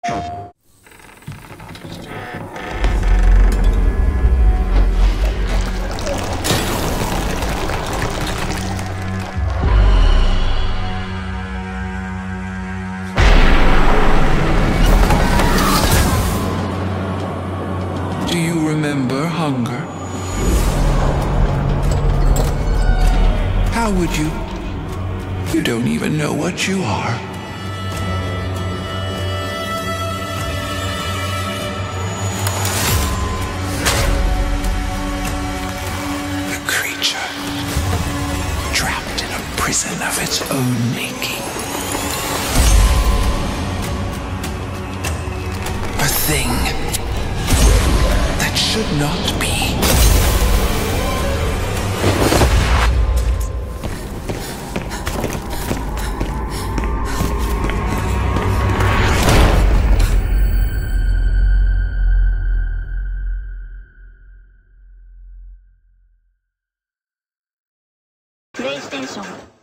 Do you remember hunger? How would you? You don't even know what you are. A creature trapped in a prison of its own making. A thing that should not be. PlayStation